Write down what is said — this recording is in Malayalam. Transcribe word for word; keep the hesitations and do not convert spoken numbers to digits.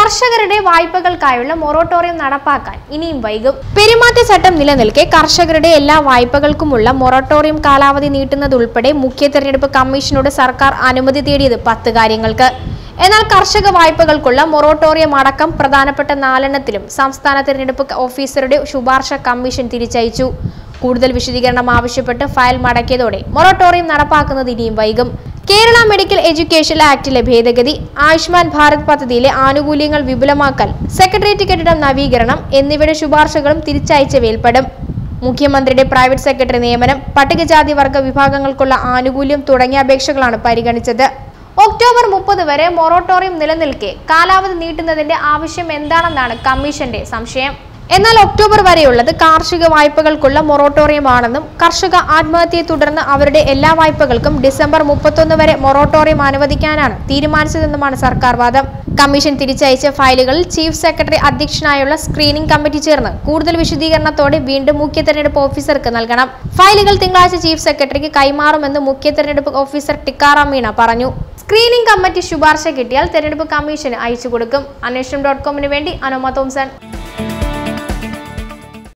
കർഷകരുടെ വായ്പകൾക്കായുള്ള മൊറട്ടോറിയം നടപ്പാക്കാൻ ഇനിയും വൈകും. പെരുമാറ്റച്ചട്ടം നിലനിൽക്കെ കർഷകരുടെ എല്ലാ വായ്പകൾക്കുമുള്ള മൊറട്ടോറിയം കാലാവധി നീട്ടുന്നതുൾപ്പെടെ മുഖ്യ തെരഞ്ഞെടുപ്പ് കമ്മീഷനോട് സർക്കാർ അനുമതി തേടിയത് പത്ത് കാര്യങ്ങൾക്ക്. എന്നാൽ കർഷക വായ്പകൾക്കുള്ള മൊറട്ടോറിയം അടക്കം പ്രധാനപ്പെട്ട നാലെണ്ണത്തിലും സംസ്ഥാന തെരഞ്ഞെടുപ്പ് ഓഫീസറുടെ ശുപാർശ കമ്മീഷൻ തിരിച്ചയച്ചു. കൂടുതൽ വിശദീകരണം ആവശ്യപ്പെട്ട് ഫയൽ മടക്കിയതോടെ മൊറട്ടോറിയം നടപ്പാക്കുന്നത് ഇനിയും വൈകും. കേരള മെഡിക്കൽ എഡ്യൂക്കേഷൻ ആക്ടിലെ ഭേദഗതി, ആയുഷ്മാൻ ഭാരത് പദ്ധതിയിലെ ആനുകൂല്യങ്ങൾ വിപുലമാക്കൽ, സെക്രട്ടേറിയറ്റ് കെട്ടിടം നവീകരണം എന്നിവയുടെ ശുപാർശകളും തിരിച്ചയച്ചവയിൽപ്പെടും. മുഖ്യമന്ത്രിയുടെ പ്രൈവറ്റ് സെക്രട്ടറി നിയമനം, പട്ടികജാതി വർഗ വിഭാഗങ്ങൾക്കുള്ള ആനുകൂല്യം തുടങ്ങിയ അപേക്ഷകളാണ് പരിഗണിച്ചത്. ഒക്ടോബർ മുപ്പത് വരെ മൊറട്ടോറിയം നിലനിൽക്കെ കാലാവധി നീട്ടുന്നതിന്റെ ആവശ്യം എന്താണെന്നാണ് കമ്മീഷന്റെ സംശയം. എന്നാൽ ഒക്ടോബർ വരെയുള്ളത് കാർഷിക വായ്പകൾക്കുള്ള മൊറട്ടോറിയമാണെന്നും കർഷക ആത്മഹത്യയെ തുടർന്ന് അവരുടെ എല്ലാ വായ്പകൾക്കും ഡിസംബർ മുപ്പത്തൊന്ന് വരെ മൊറട്ടോറിയം അനുവദിക്കാനാണ് തീരുമാനിച്ചതെന്നുമാണ് സർക്കാർ വാദം. കമ്മീഷൻ തിരിച്ചയച്ച ഫയലുകളിൽ ചീഫ് സെക്രട്ടറി അധ്യക്ഷനായുള്ള സ്ക്രീനിംഗ് കമ്മിറ്റി ചേർന്ന് കൂടുതൽ വിശദീകരണത്തോടെ വീണ്ടും മുഖ്യ തെരഞ്ഞെടുപ്പ് ഓഫീസർക്ക് നൽകണം. ഫയലുകൾ തിങ്കളാഴ്ച ചീഫ് സെക്രട്ടറിക്ക് കൈമാറുമെന്ന് മുഖ്യ തെരഞ്ഞെടുപ്പ് ഓഫീസർ ടിക്കാറാം മീണ പറഞ്ഞു. സ്ക്രീനിംഗ് കമ്മിറ്റി ശുപാർശ കിട്ടിയാൽ തെരഞ്ഞെടുപ്പ് കമ്മീഷന് അയച്ചു കൊടുക്കും. അന്വേഷണം ഡോട്ട് കോമിന് വേണ്ടി അനുമ തോംസൺ.